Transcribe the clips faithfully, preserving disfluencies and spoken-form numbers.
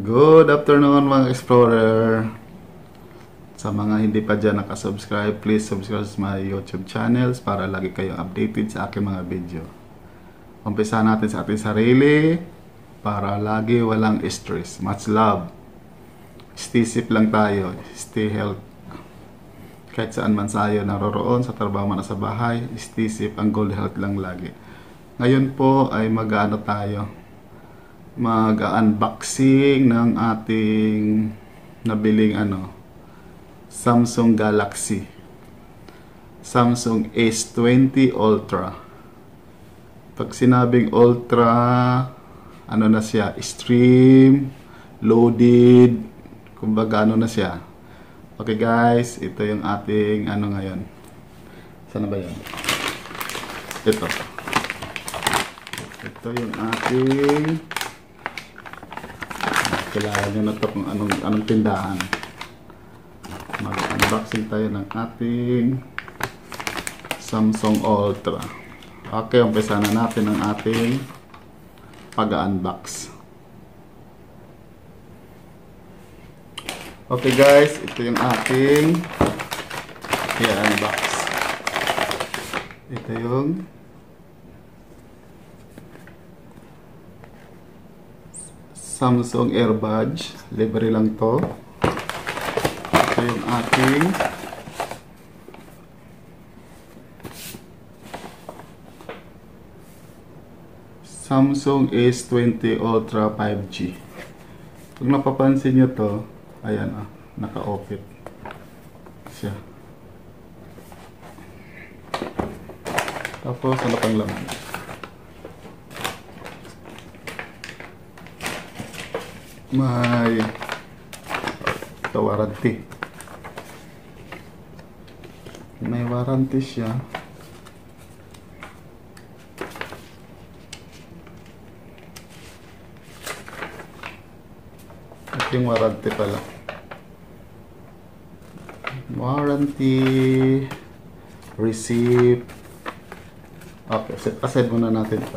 Good afternoon mga explorer. Sa mga hindi pa dyan nakasubscribe, please subscribe sa my YouTube channels para lagi kayong updated sa aking mga video. Umpisa natin sa ating sarili para lagi walang stress. Much love. Stay safe lang tayo. Stay healthy. Kahit saan man tayo naroroon, sa trabaho man sa bahay, stay safe. Ang goal health lang lagi. Ngayon po ay mag-ano tayo, mag-unboxing ng ating nabiling ano, Samsung Galaxy Samsung S twenty Ultra. Pag sinabing Ultra, ano na siya, stream loaded, kumbaga ano na siya. Okay guys, ito yung ating ano ngayon. Sana ba yan? Ito ito yung ating, kilala nyo na ito kung anong, anong tindahan. Mag-unboxing tayo ng ating Samsung Ultra. Okay, umpisa na natin ang ating pag-unbox. Okay guys, ito yung ating i-unbox. Ito yung Samsung Earbuds, libre lang to. Ito yung ating Samsung S twenty Ultra five G. Pag napapansin nyo to, ayan ah, naka-open siya. Tapos ano pang laman? May ito, warranty. May warranty siya. Ito yung warranty pala. Warranty receipt. Okay, set aside muna natin ito.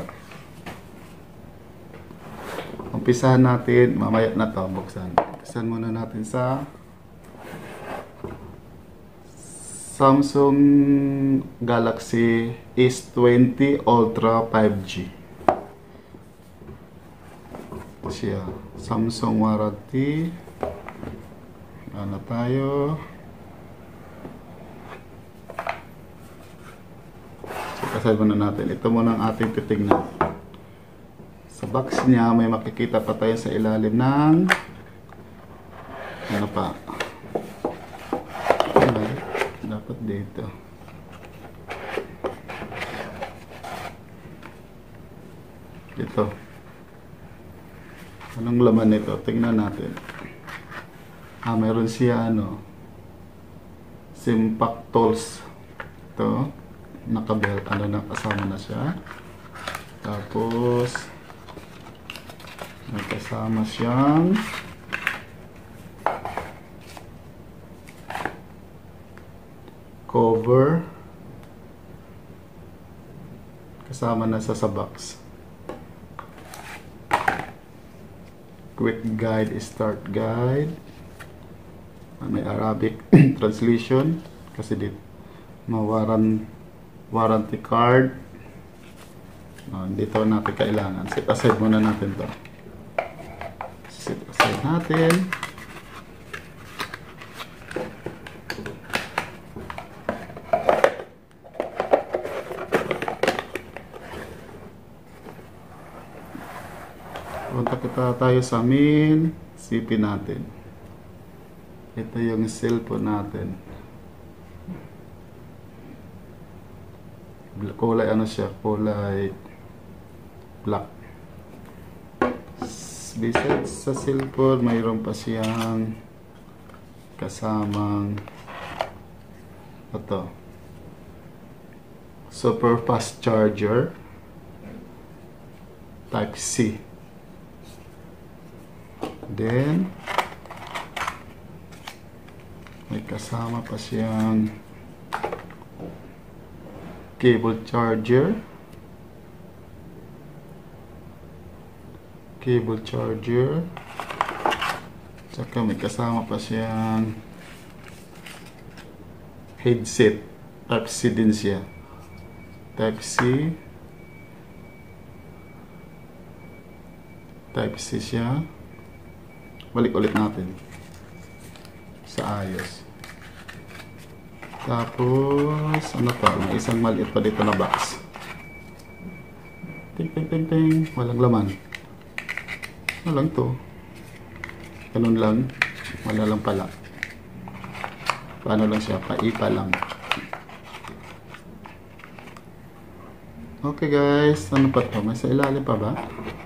Umpisahan natin, mamaya na to, buksan. Umpisahan muna natin sa Samsung Galaxy S twenty Ultra five G. Ito siya, Samsung warranty. Ano tayo? Kasal muna natin. Ito muna ang ating titignan. Sa box niya, may makikita pa tayo sa ilalim ng ano pa? Ay, dapat dito. Ito. Anong laman nito? Tingnan natin. Ah, mayroon siya ano, Simpac tools. Ito. Nakabelt. Ano na, kasama na siya. Tapos may kasama siyang cover. Kasama na sa sa box. Quick guide, start guide. May Arabic translation kasi dito mawaran warranty card. Oh, dito natin kailangan. Set aside muna natin to. Set aside natin. Punta kita tayo sa main C P natin. Ito yung cellphone natin. Kulay ano siya? Kulay black. Besides sa cellphone, mayroon pa siyang kasamang ito, super fast charger type C. Then may kasama pa siyang cable charger cable charger Tsaka may kasama pa siyang headset. Type C din siya. Type C. Type C siya. Balik ulit natin sa ayos. Tapos ano to, may isang maliit pa dito na box. Ting ting ting ting, walang laman. Ano lang to, ganun lang, wala lang pala. Paano lang siya, paipa lang. Okay guys, ano pa to, may sa ilalim pa ba?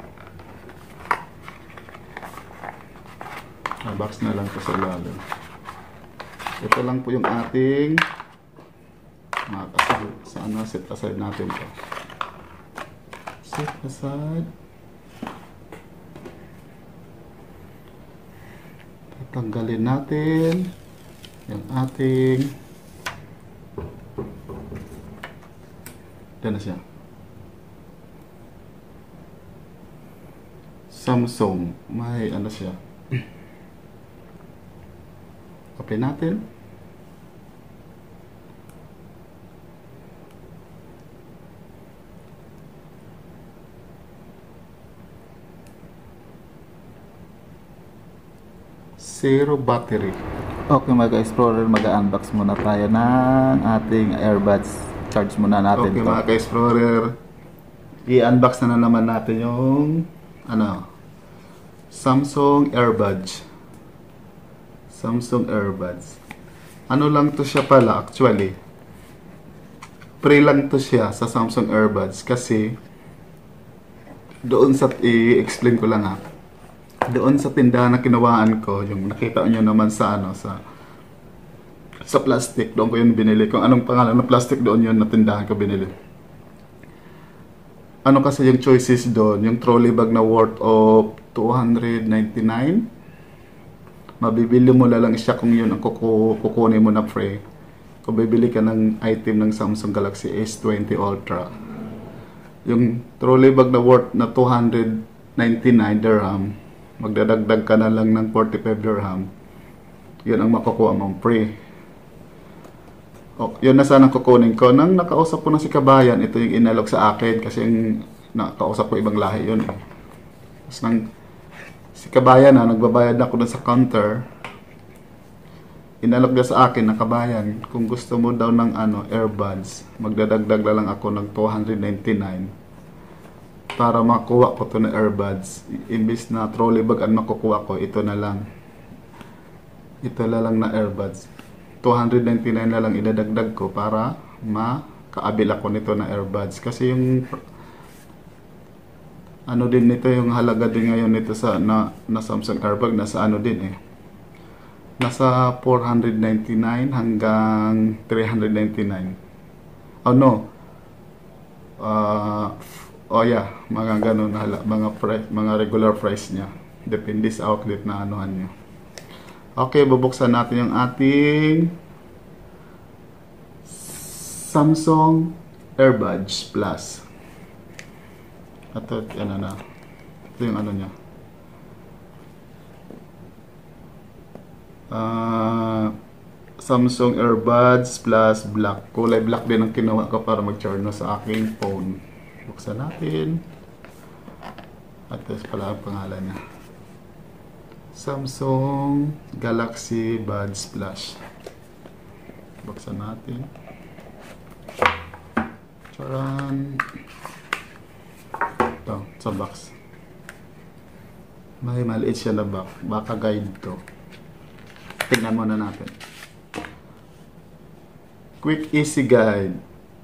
Ah, box na lang po sa ilalim. Ito lang po yung ating makakasal sa ano, set aside natin to. Set aside. Tatanggalin natin yung ating, yan na siya, Samsung. May ano siya, open natin. Zero battery. Okay mga ka-explorer, mag-unbox muna tayo ng ating earbuds. Charge muna natin. Okay mga ka-explorer, i-unbox na, na naman natin yung ano, Samsung earbuds. Samsung earbuds. Ano lang to siya pala actually. Free lang to siya sa Samsung earbuds kasi doon sa, i-explain ko lang ha. Doon sa tindahan na kinawaan ko, yung nakita nyo naman sa ano, sa sa plastic, doon ko yun binili. Kung anong pangalan ng plastic, doon yun na tindahan ko binili. Ano kasi yung choices doon, yung trolley bag na worth of two hundred ninety-nine. Mabibili mo na lang siya kung yun ang kuku kukunin mo na free. Kung bibili ka ng item ng Samsung Galaxy S twenty Ultra. Yung trolley bag na worth na two hundred ninety-nine dirham, magdadagdag ka na lang ng forty-five dirham. Yun ang makukuha mong free. O, yun na sana kukunin ko. Nang nakausap ko na si Kabayan, ito yung inalog sa akin kasi yung nakausap ko ibang lahi yun eh. Tapos nang si Kabayan na, nagbabayad na ako dun sa counter, inalog niya sa akin na, Kabayan, kung gusto mo daw ng ano, earbuds, magdadagdag na lang ako ng two hundred ninety-nine para makuha ko to na earbuds. Imbis na trolley bag ang makukuha ko, ito na lang. Ito na lang na earbuds. two hundred ninety-nine na lang idadagdag ko para makaabil ako nito na earbuds. Kasi yung ano din nito, yung halaga din ngayon nito sa na, na Samsung earbag, nasa ano din eh. Nasa four hundred ninety-nine hanggang three hundred ninety-nine. Oh no. Uh, oh yeah, mga ganun hala, mga price, mga regular price niya. Depende sa outlet na anuhan niyo. Okay, bubuksan natin yung ating Samsung Earbuds Plus. Ito, ano na. Ito yung ano niya. Uh, Samsung Earbuds Plus Black. Kulay black din ang kinuha ko para mag-charge na sa aking phone. Buksan natin. At ito pala ang pangalan niya. Samsung Galaxy Buds Plus. Buksan natin. Charan. Ito, sa box. May maliit siya na box. Baka guide to. Tingnan muna natin. Quick Easy Guide.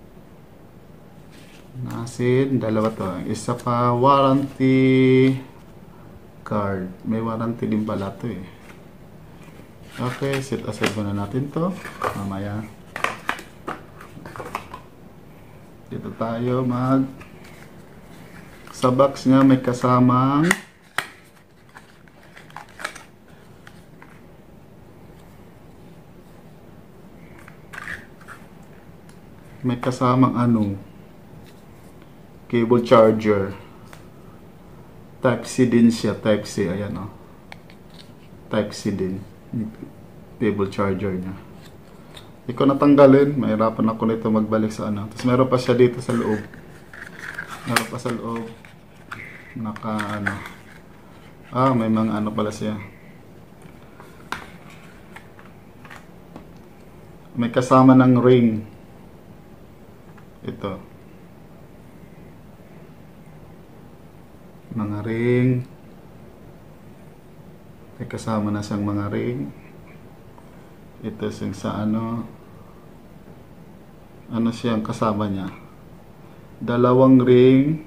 Nasin, dalawa to. Isa pa, warranty card. May warranty din pala to eh. Okay, set aside muna natin to. Mamaya. Dito tayo mag... Sa box niya may kasamang may kasamang ano, cable charger. Type C din siya, Type C, ayan o. Type C din. Cable charger niya. Hindi ko natanggalin. Mahirapan ako nito magbalik sa ano. Tapos meron pa siya dito sa loob. Meron pa sa loob. Naka ano. Ah, may mga ano pala siya. May kasama ng ring. Ito. Mga ring. May kasama na siyang mga ring. Ito yung sa ano. Ano siyang kasama niya. Dalawang ring.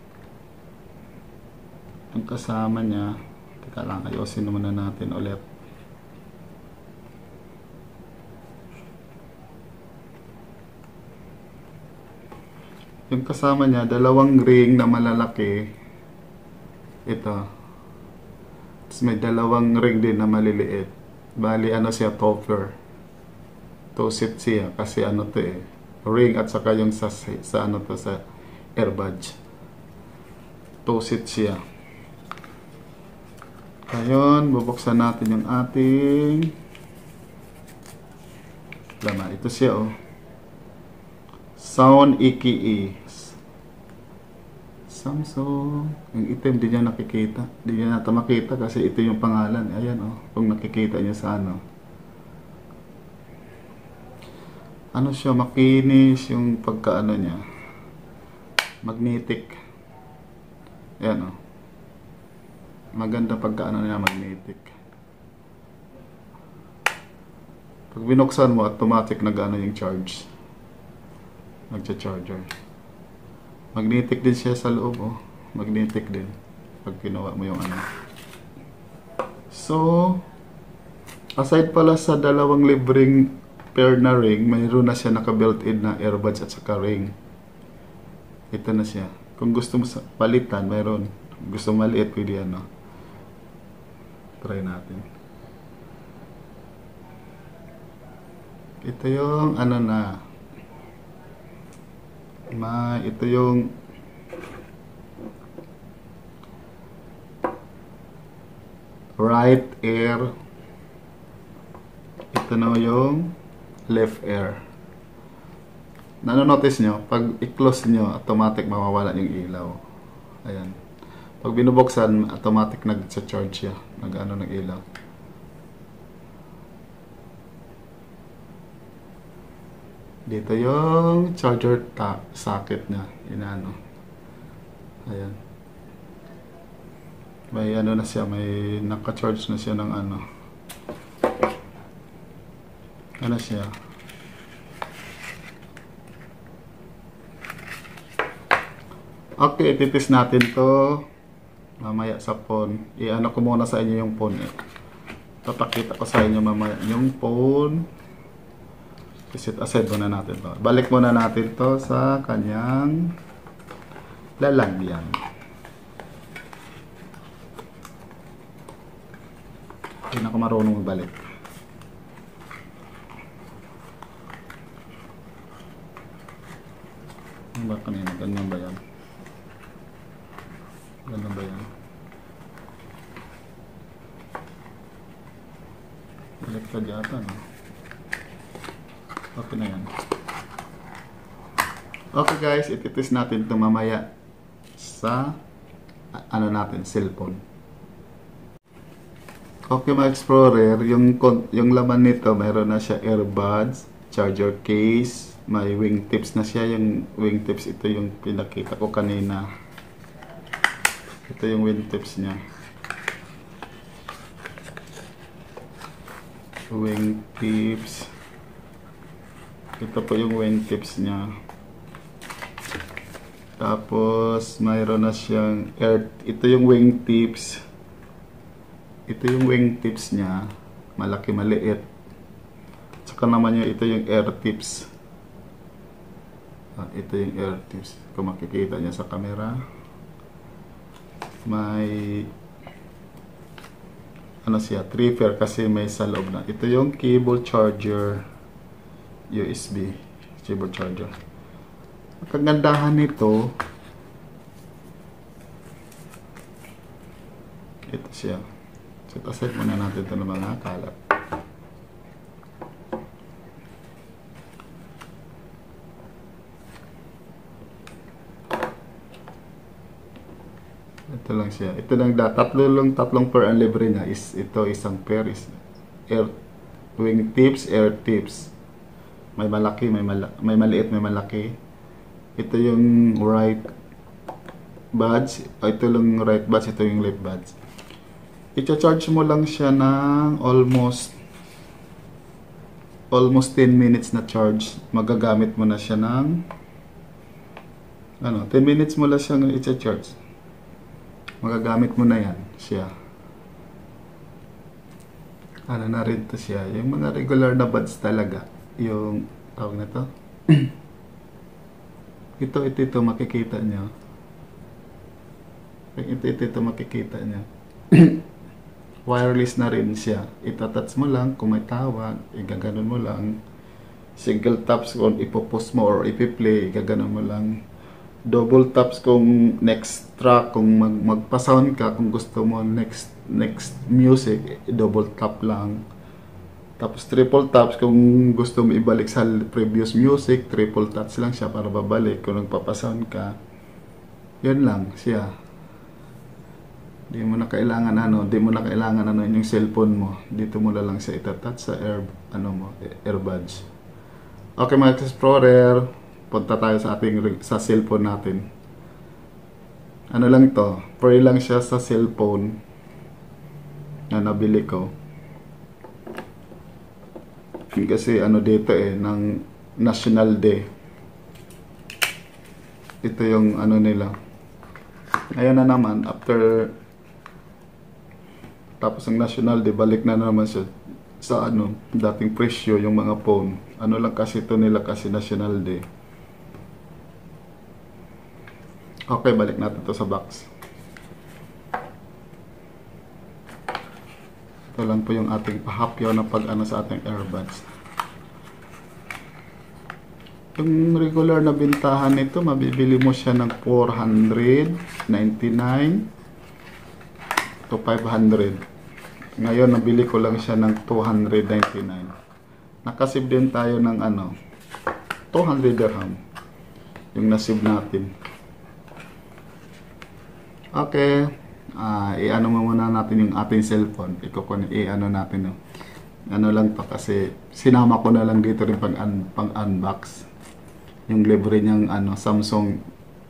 Ang kasama niya. Teka lang, ayusin muna natin ulit. Yung kasama niya, dalawang ring na malalaki. Ito. Tapos may dalawang ring din na maliliit. Bali, ano siya, topper. Two-seat siya. Kasi ano to eh. Ring at saka yung sa, sa ano to, sa earbuds. Two-seat siya. Ngayon, bubuksan natin yung ating laman. Ito siya oh. Sound E K E. Samsung. Yung item, di niya nakikita. Di niya nata makita kasi ito yung pangalan. Ayan oh. Kung nakikita niya sa ano. Ano siya, makinis yung pagkaano niya. Magnetic. Ayan oh. Maganda pagkaano niya, magnetic. Pag binuksan mo, automatic nag-ano yung charge. Nagcha-charger. Magnetic din siya sa loob, oh. Magnetic din. Pag kinuha mo yung ano. So, aside pala sa dalawang libreng pair na ring, mayroon na siya naka-built-in na earbuds at saka ring. Ito na siya. Kung gusto mo palitan, mayroon. Kung gusto maliit, pwede ano. Try natin. Ito yung ano na. Ma, ito yung right ear. Ito na yung left ear. Nanonotice nyo, pag i-close nyo, automatic mawawala yung ilaw. Ayan. Pag binubuksan, automatic nag-charge siya. Nag-ano ng ilaw. Dito yung charger ta socket niya. Inano. Ayan. May ano na siya. May naka-charge na siya ng ano. Ano siya. Okay, ititis natin to. Mamaya sa phone. I-ano ko muna sa inyo yung phone. Eh. Papakita ko sa inyo mamaya yung phone. Isit aside muna natin to. Balik muna natin to sa kanyang lalagyan. Hindi na ako marunong magbalik. Ano ba kanina? Ganyan ba yan? Ganyan ba yan? Balik ka diyata, no? Okay na yan. Okay guys, ititis natin ito mamaya sa ano natin, cellphone. Okay mga Explorer, yung, yung laman nito, mayroon na siya earbuds, charger case, may wingtips na siya. Yung wingtips, ito yung pinakita ko kanina. Ito yung wingtips niya. Wingtips. Ito po yung wingtips niya. Tapos mayroon na siyang air, ito yung wingtips. Ito yung wingtips niya, malaki maliit. Saka naman yung ito yung air tips. Ah, ito yung air tips. Kung makikita niya sa camera. May ano siya, three pair kasi may sa loob na. Ito yung cable charger. U S B cable charger. Ang kagandahan nito, ito siya. Set aside muna natin ito ng mga kalat. Ito lang siya. Ito lang da. Tatlo lang, tatlong pair ang libre niya. Is, ito isang pair is air wing tips, air tips. May malaki, may, mala may maliit, may malaki. Ito yung right buds. Ito lang right buds. Ito yung left buds. I-charge mo lang siya ng almost almost ten minutes na charge. Magagamit mo na siya ng ano, ten minutes mo lang siyang i-charge. Magagamit mo na yan siya. Ano na rin to siya. Yung mga regular na buds talaga. Yung tawag na to. ito, ito, ito makikita nyo. Ito, ito, ito makikita nyo. Wireless na rin siya. Itatats mo lang kung may tawag. Igaganon mo lang. Single taps kung ipopost mo or ipi-play. Igaganon mo lang. Double taps kung next track, kung mag magpa-sound ka, kung gusto mo next next music, double tap lang. Tapos triple taps kung gusto mo ibalik sa previous music, triple taps lang siya para babalik kung nagpapa-sound ka. Yan lang siya. Di mo na kailangan ano, di mo na kailangan ano yung cellphone mo. Dito mo na lang siya itatouch sa air ano mo, earbuds. Okay mga explorer, punta tayo sa ating sa cellphone natin. Ano lang to, free lang siya sa cellphone na nabili ko. Kasi ano dito eh, ng National Day. Ito yung ano nila. Ngayon na naman, after tapos ng National Day, balik na naman siya sa ano, dating presyo yung mga phone. Ano lang kasi ito nila kasi National Day. Okay, balik natin to sa box. Ito lang po yung ating pahapyaw na pag-ano sa ating earbuds. Yung regular na bintahan nito, mabibili mo siya ng four ninety-nine to five hundred. Ngayon, nabili ko lang siya ng two ninety-nine. Nakasave din tayo ng ano, two hundred dirham. Yung nasave natin. Okay, uh, i-ano mo muna natin yung ating cellphone. Iko-connect, i-ano natin, no? Ano lang to kasi sinama ko na lang dito rin pang un pang unbox. Yung libre niyang ano Samsung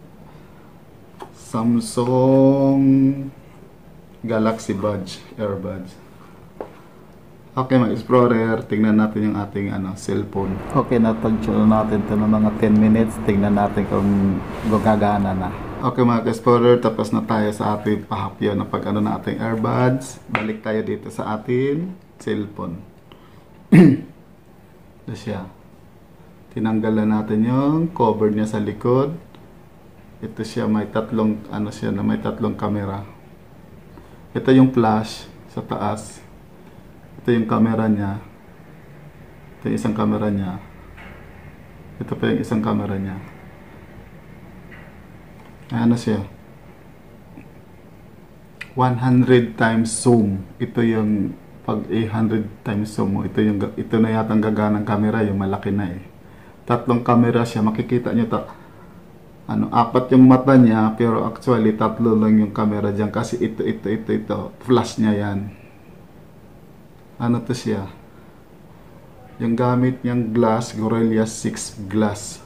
Samsung Galaxy Buds earbuds. Okay mga explorer, tingnan natin yung ating ano cellphone. Okay, natouch natin to ng mga ten minutes. Tingnan natin kung gagana na. Okay mga explorer, tapos na tayo sa ating pahapyaw na pag ano na ating earbuds. Balik tayo dito sa ating cellphone. Ito siya. Tinanggal na natin yung cover niya sa likod. Ito siya, may tatlong ano siya na may tatlong camera. Ito yung flash sa taas. Ito yung camera niya. Ito yung isang camera niya. Ito pa yung isang camera niya. Ano siya? one hundred times zoom. Ito yung pag eight hundred times zoom mo. Ito yung ito na yata ang gaganang camera, yung malaki na eh. Tatlong camera siya, makikita niyo ta. Ano, apat yung mata niya, pero actually tatlo lang yung camera diyan kasi ito ito ito ito flash niya yan. Ano to siya? Yung gamit niyang glass, Gorilla six glass.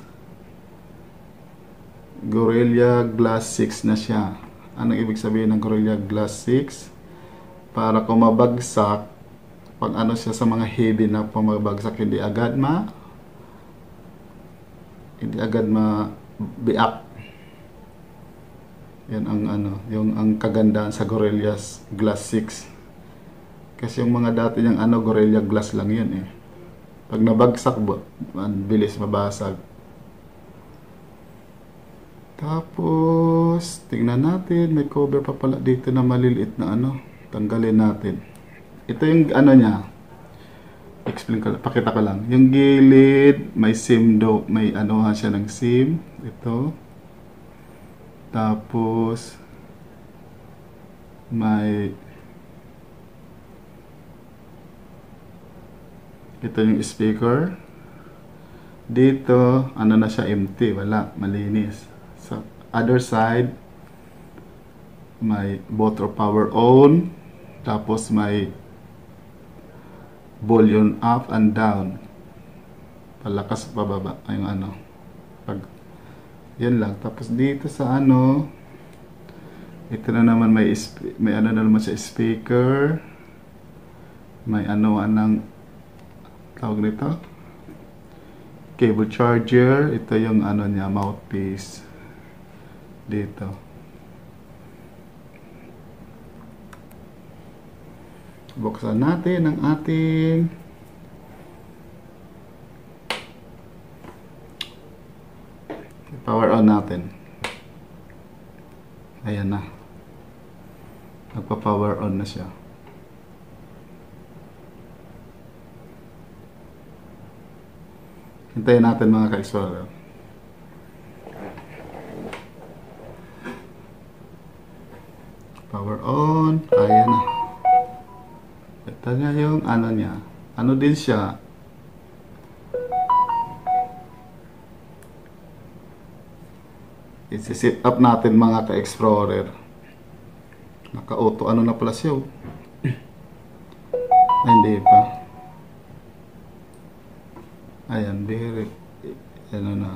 Gorilla Glass six na siya. Anong ibig sabihin ng Gorilla Glass six? Para kung mabagsak, pag ano siya sa mga heavy na pumabagsak, hindi agad ma hindi agad ma biak. Yan ang ano, yung ang kagandahan sa Gorilla Glass six. Kasi yung mga dati niyang ano, Gorilla Glass lang yun eh. Pag nabagsak, bilis mabasag. Tapos, tingnan natin, may cover pa pala dito na maliliit na ano. Tanggalin natin. Ito yung ano niya. Explain ko, pakita ko lang. Yung gilid, may SIM do, may ano siya ng SIM. Ito. Tapos, may Ito yung speaker. Dito, ano na siya, empty. Wala, malinis. Sa other side, may motor power on. Tapos may volume up and down. Palakas pababa. Yung ano. Pag, yan lang. Tapos dito sa ano, ito na naman may, may ano na naman siya, speaker. May ano anong tawag nito, cable charger. Ito yung ano niya, mouthpiece dito. Buksan natin ang ating power on natin. Ayan na, nagpa-power on na siya. Hintayin natin mga ka-explorer. Power on. Ayan na. Ito nga yung ano niya. Ano din siya. I-set up natin mga ka-explorer. Naka-auto ano na pala siya. Ay, hindi pa. Ayan, very, ano na,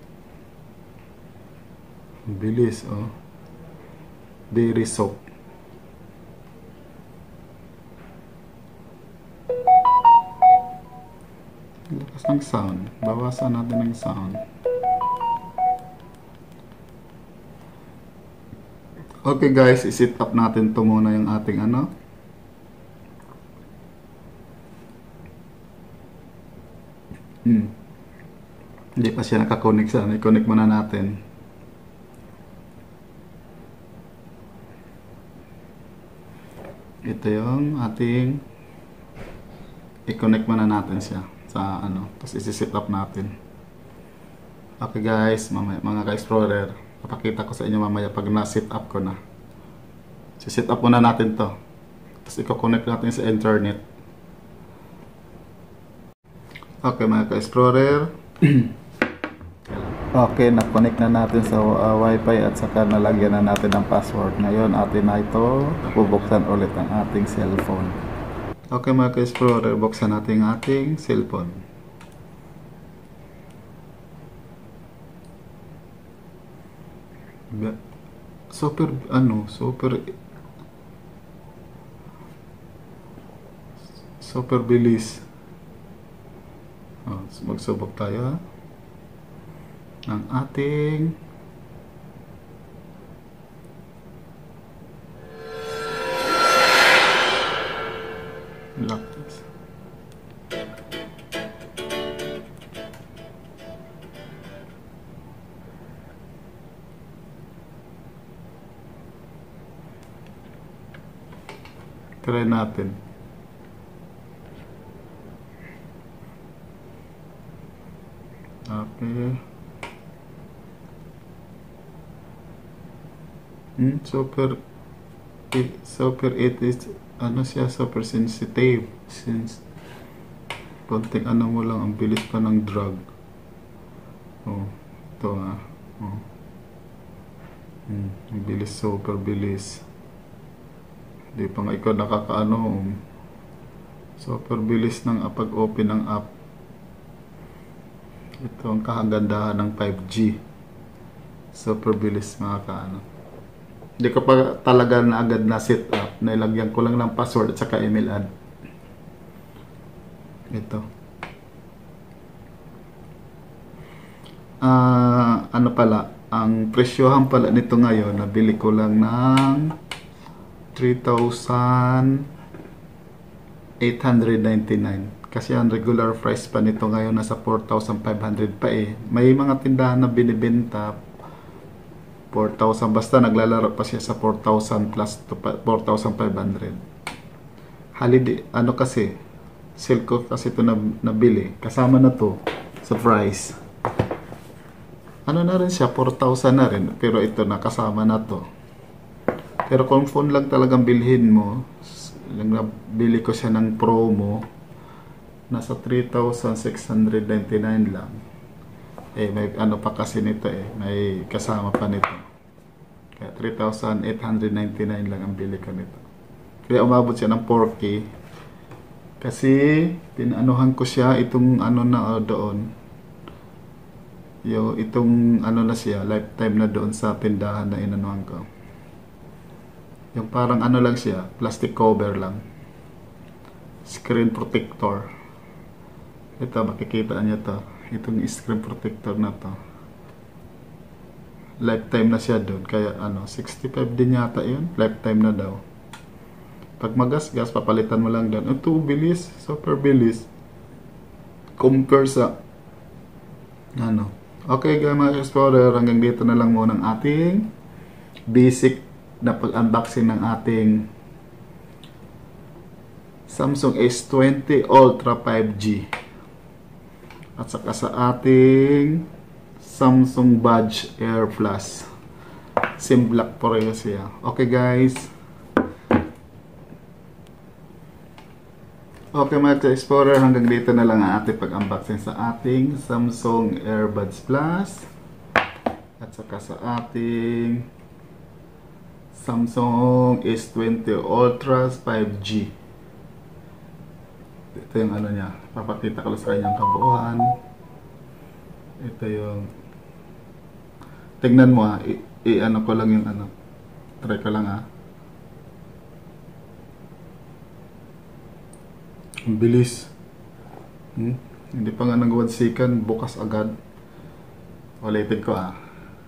bilis, oh, very soft. Lakas ng sound, bawasan natin ng sound. Okay guys, i-set up natin to muna yung ating ano. Hmm. Hindi pa siya nakakonect sa, i-connect muna natin. Ito yung ating, i-connect muna natin siya sa ano, tapos isi-set up natin. Okay guys, mamaya, mga ka-explorer, papakita ko sa inyo mamaya pag na-set up ko na. Si-set up muna natin to, tapos i-connect natin sa internet. Okay mga ka-explorer. Okay, na-connect na natin sa uh, wifi at saka nalagyan na natin ng password. Ngayon atin na ito bubuksan ulit ang ating cellphone. Okay mga ka-explorer, buksan natin ang ating cellphone. Super ano, super super bilis. Oh, magsubok tayo ng ating laptop. Try natin. Okay. Hmm, super it, super it is ano siya, super sensitive. Since konting ano mo lang, ang bilis pa ng drug. Oh, ito ah. Oh. Hmm, ang bilis, super bilis. Hindi pa nga ikaw nakakaano. Super bilis ng pag-open ng app. Ito ang kagandahan ng five G. Super bilis mga kaano. Hindi ko pa talaga na agad na set up. Nailagyan ko lang ng password at saka email ad. Ito. Uh, ano pala, ang presyohan pala nito ngayon, nabili ko lang ng three thousand eight hundred ninety-nine. Kasi ang regular price pa nito ngayon nasa four thousand five hundred pa eh. May mga tindahan na binibenta four thousand, basta naglalaro pa siya sa four thousand plus to four thousand five hundred. Holiday, ano kasi, sale ko kasi ito na, nabili. Kasama na to sa price. Ano na rin siya, four thousand na rin. Pero ito na, kasama na to. Pero kung phone lang talagang bilhin mo, nabili ko siya ng promo, nasa three thousand six hundred ninety-nine lang. Eh, may ano pa kasi nito eh, may kasama pa nito. Kaya three thousand eight hundred ninety-nine lang ang bili ko nito. Kaya umabot siya ng four K. Kasi, tinanuhan ko siya itong ano na oh, doon. Yung itong ano na siya, lifetime na doon sa tindahan na inanuhan ko. Yung parang ano lang siya, plastic cover lang. Screen protector. Ito, makikita niyo to. Itong screen protector na to. Lifetime na siya doon. Kaya ano, sixty-five din yata yun. Lifetime na daw. Pag magasgas, papalitan mo lang doon. Ito, bilis. Super bilis. Compare sa ano. Okay guys, mga explorer, hanggang dito na lang muna ang ating basic na pag-unboxing ng ating Samsung S twenty Ultra five G at saka sa ating Samsung Badge Air Plus. Sim black pareho siya. Okay guys. Okay mga explorer, hanggang dito na lang ang ating pag-unboxing sa ating Samsung Airbuds Plus at saka sa ating Samsung S twenty Ultra five G. Ito yung ano niya, papakita ko lang sa kanyang kabuuan. Ito yung tingnan mo ha, i-ano ko lang yung ano, try ko lang ha. Ang bilis. Hmm? Hindi pa nga nag one second, bukas agad. Ulitin ko ah.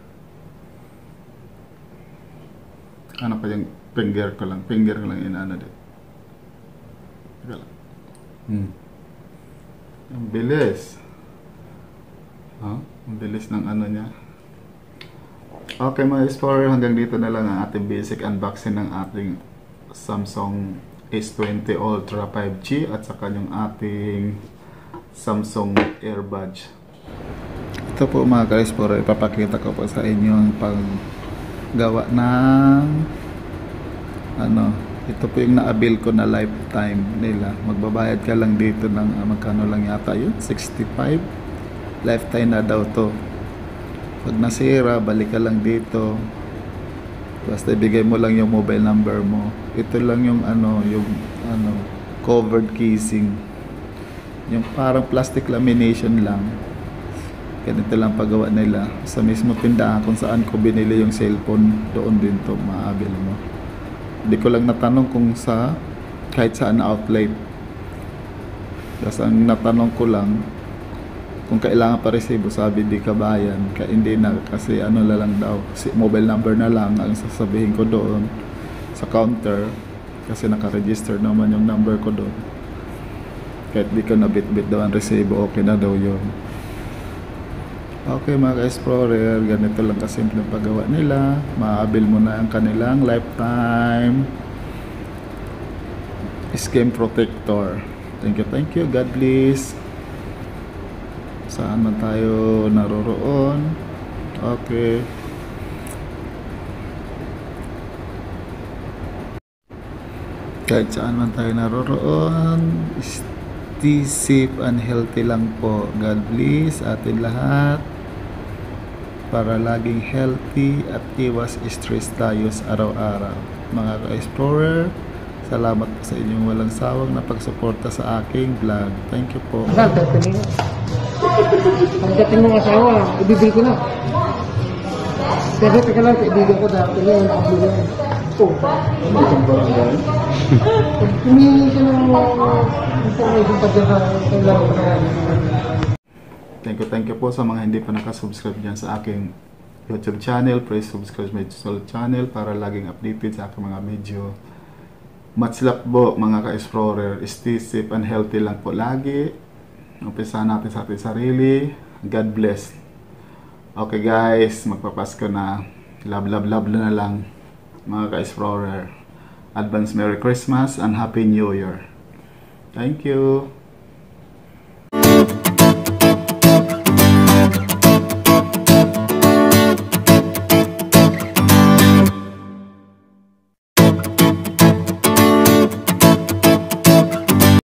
Ano pa yung finger ko lang. Finger ko lang inaano din. Teka lang. Hmm. Ang bilis. Huh? Ang bilis ng ano niya. Okay mga explorer, hanggang dito na lang ang ating basic unboxing ng ating Samsung S twenty Ultra five G at saka yung ating Samsung Airbuds. Ito po mga ka-explorer, ipapakita ko po sa inyo ang paggawa ng ano, ito po yung na-avail ko na lifetime nila. Magbabayad ka lang dito ng uh, magkano lang yata yun, sixty-five. Lifetime na daw to. Pag nasira, balik ka lang dito. Basta ibigay mo lang yung mobile number mo. Ito lang yung ano, yung ano, covered casing. Yung parang plastic lamination lang. Ganito lang paggawa nila. Sa mismo tindahan kung saan ko binili yung cellphone, doon din to maabil mo. Hindi ko lang natanong kung sa kahit saan na outlet. Kasi ang natanong ko lang kung kailangan pa resibo, sabi di ka bayan, kaya hindi na, kasi ano na lang daw, si mobile number na lang ang sasabihin ko doon sa counter, kasi naka-register naman yung number ko doon. Kahit di ko nabit-bit daw ang resibo, okay na daw yun. Okay mga explorer, ganito lang kasimple paggawa nila. Maabil mo na ang kanilang lifetime screen protector. Thank you, thank you, God bless. Saan man tayo naroroon. Okay. Kahit saan man tayo naroroon, stay safe and healthy lang po. God bless atin lahat. Para laging healthy at iwas stress tayo sa araw-araw. Mga ka-explorer, salamat po sa inyong walang sawang na pagsuporta sa aking vlog. Thank you po. Ang dating ng asawa, ibibig ko na. Pero teka lang, kaibigan ko dati yun, ang bulan. Oh. Isang barangay. Humingi ka ng information pa dyan sa laro ko na. Thank you, thank you po sa mga hindi pa nakasubscribe dyan sa aking YouTube channel. Please subscribe my channel para laging updated sa aking mga video. Much love po mga ka-explorer. Stay safe and healthy lang po lagi. Umpisa natin sa ating sarili. God bless. Okay guys, magpapasko na. Love, love, love na lang mga ka-explorer. Advance Merry Christmas and Happy New Year. Thank you.